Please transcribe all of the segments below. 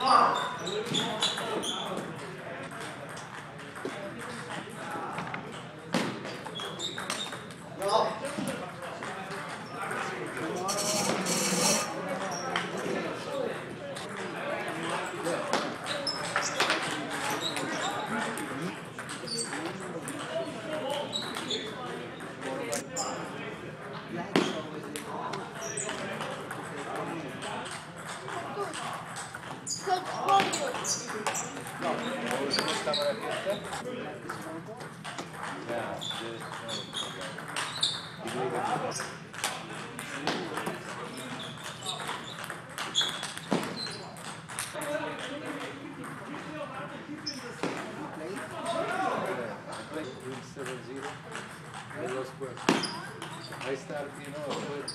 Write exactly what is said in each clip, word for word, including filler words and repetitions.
I start, you know, with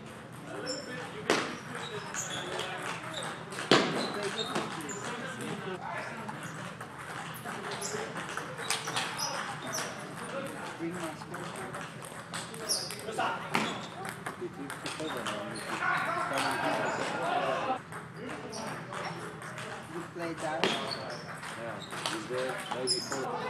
You play that? yeah, is there maybe four.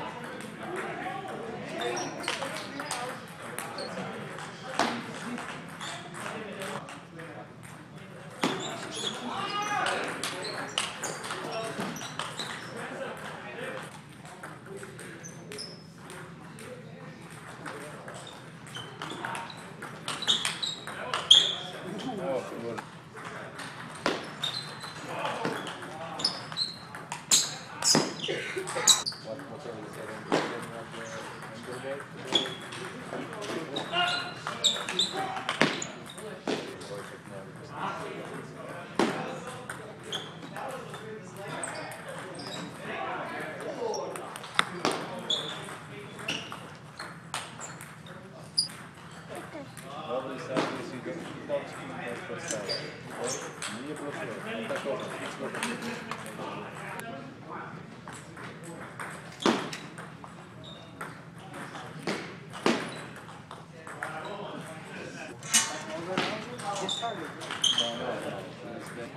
Oh, well. What motor is there? Dobry serwis i do Polski i podstawy. Nie blokuję. Takowo. Just started. No, no, no. It's been...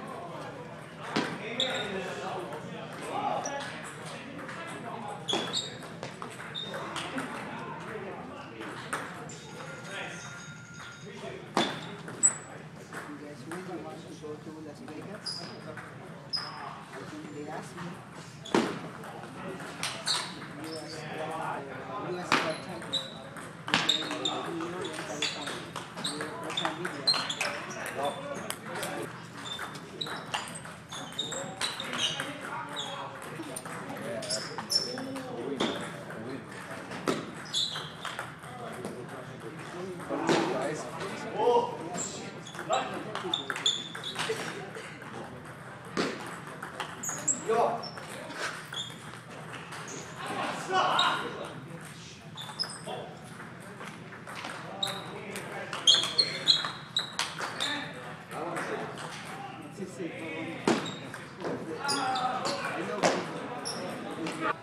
Go to Las Vegas. I think they asked me. U S U S Got Talent. In New York and California. That's my video. Yo! It's a safe one. I know.